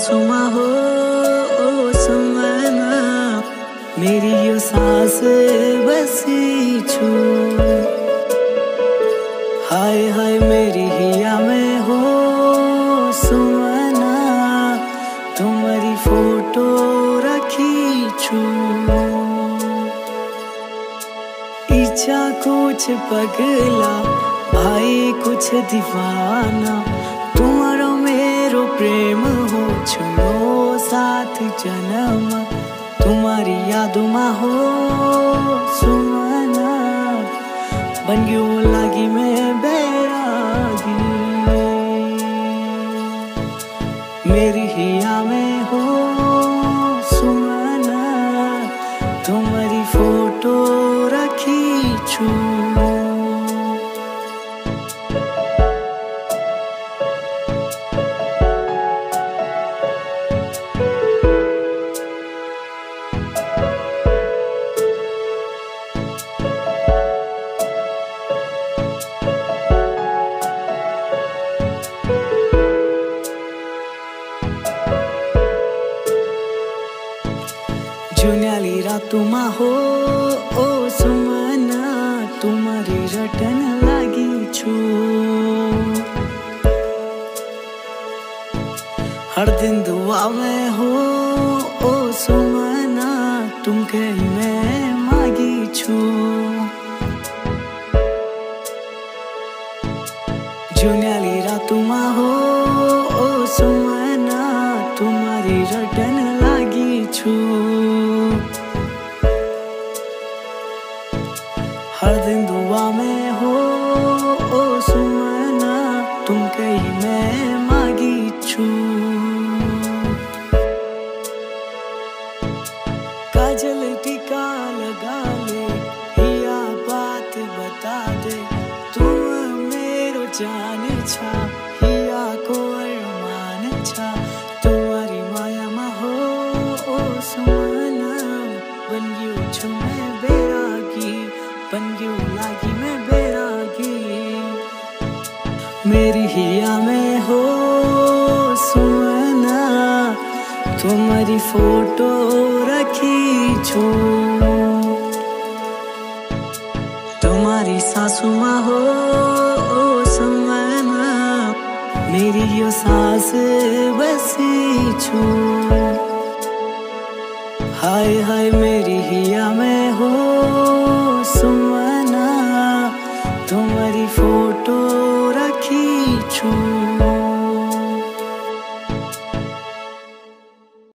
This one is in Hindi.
सासुमा हो ओ समना, मेरी यो सांस बसी छू। हाय हाय मेरी हिया में हो सुमना, तुम्हारी फोटो रखी छू। इच्छा कुछ पगला भाई कुछ दीवाना, तुम्हारो मेरो प्रेम हो छुलो साथ जन्म। तुम्हारी यादों में हो सुमना, बन गयो लागी मैं बैरागी। मेरी हिया में हो सुमना, तुम्हारी फोटो रखी छू। जुन्याली रातुमा हो ओ सुमना, तुम्हारी रटन लागी छू। हर दिन दुआ में हो ओ सुमना, तुमके मैं मागी छू। जुन्याली रातुमा हो ओ सुमना, तुम्हारी रटन लागी छू। हर दिन दुआ में हो ओ सुमना, तुमके ही मैं मागी छू। काजल टीका लगा ले, हिया बात बता दे, तुम मेरो जान छा, हिया को अरमान छा। तुम्हारी माया मा हो ओ सुमना, बन गयो छु मैं बैरागी, बन गयो लागी मैं बैरागी। मेरी हिया में हो सुमना, तुम्हारी फोटो रखी छू। तुम्हारी सासुमा हो ओ सुमना, मेरी यो सांस बसी छू। हाय हाय मेरी हिया में हो